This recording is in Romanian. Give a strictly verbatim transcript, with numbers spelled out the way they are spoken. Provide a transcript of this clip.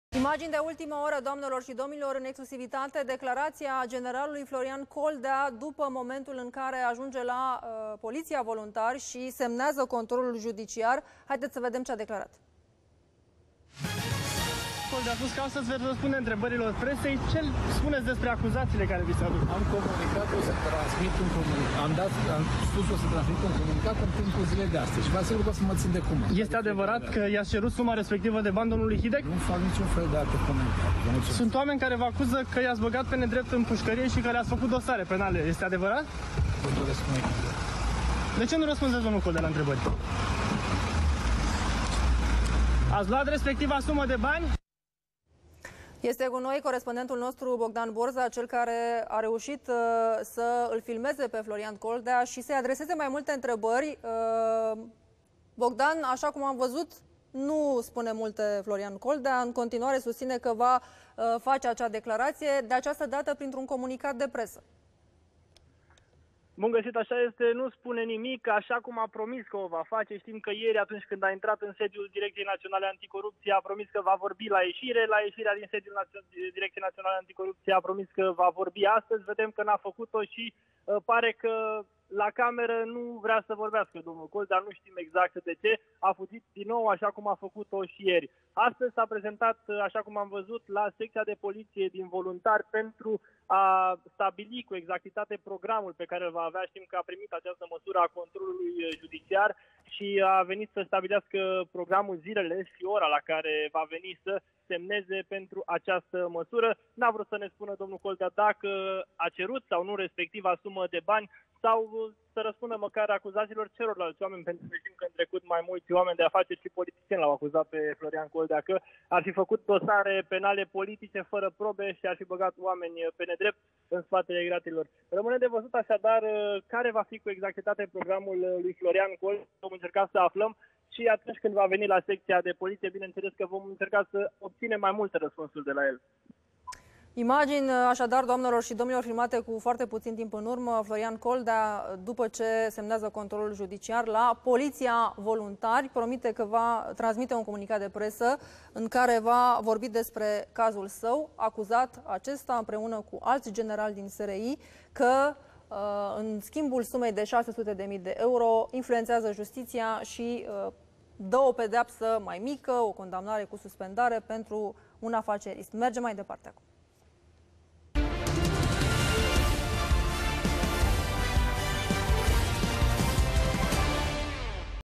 Imagini de ultimă oră, doamnelor și domnilor, în exclusivitate, declarația generalului Florian Coldea după momentul în care ajunge la uh, Poliția Voluntari și semnează controlul judiciar. Haideți să vedem ce a declarat. Coldea a spus că astăzi veți răspunde întrebărilor presei. Ce spuneți despre acuzațiile care vi se aduc? Am comunicat, o să transmit un comunicat. Am, dat, am spus o să transmit un comunicat în timpul zilei de astăzi și vă asigur că o să mă țin de cum. Este adevărat că i-ați cerut suma respectivă de bani domnului Hideg? Nu fac niciun fel de alte comentarii. Sunt oameni care vă acuză că i-ați băgat pe nedrept în pușcărie și că le-ați făcut dosare penale. Este adevărat? De ce nu răspundeți, domnul Coldea, la întrebări? Ați luat respectiva sumă de bani? Este cu noi corespondentul nostru Bogdan Borza, cel care a reușit uh, să îl filmeze pe Florian Coldea și să-i adreseze mai multe întrebări. Uh, Bogdan, așa cum am văzut, nu spune multe Florian Coldea, în continuare susține că va uh, face acea declarație, de această dată printr-un comunicat de presă. Bun găsit, așa este, nu spune nimic, așa cum a promis că o va face. Știm că ieri, atunci când a intrat în sediul Direcției Naționale Anticorupție, a promis că va vorbi la ieșire, la ieșirea din sediul Direcției Naționale Anticorupție a promis că va vorbi astăzi. Vedem că n-a făcut-o și uh, pare că la cameră nu vrea să vorbească domnul Coldea, nu știm exact de ce. A fugit din nou, așa cum a făcut-o și ieri. Astăzi s-a prezentat, așa cum am văzut, la secția de poliție din Voluntari pentru a stabili cu exactitate programul pe care îl va avea. Știm că a primit această măsură a controlului judiciar și a venit să stabilească programul, zilele și ora la care va veni să semneze pentru această măsură. N-a vrut să ne spună domnul Coldea dacă a cerut sau nu respectiva sumă de bani sau să răspundă măcar acuzațiilor celorlalți oameni, pentru că știm că în trecut mai mulți oameni de afaceri și politicieni l-au acuzat pe Florian Coldea că ar fi făcut dosare penale politice fără probe și ar fi băgat oameni pe nedrept în spatele gratelor. Rămâne de văzut așadar care va fi cu exactitate programul lui Florian Coldea. Vom încerca să aflăm și atunci când va veni la secția de poliție, bineînțeles că vom încerca să obținem mai multe răspunsuri de la el. Imagini, așadar, doamnelor și domnilor, filmate cu foarte puțin timp în urmă, Florian Coldea, după ce semnează controlul judiciar la Poliția Voluntari, promite că va transmite un comunicat de presă în care va vorbi despre cazul său, acuzat acesta împreună cu alți generali din S R I că în schimbul sumei de șase sute de mii de euro influențează justiția și dă o pedeapsă mai mică, o condamnare cu suspendare pentru un afacerist. Mergem mai departe acum.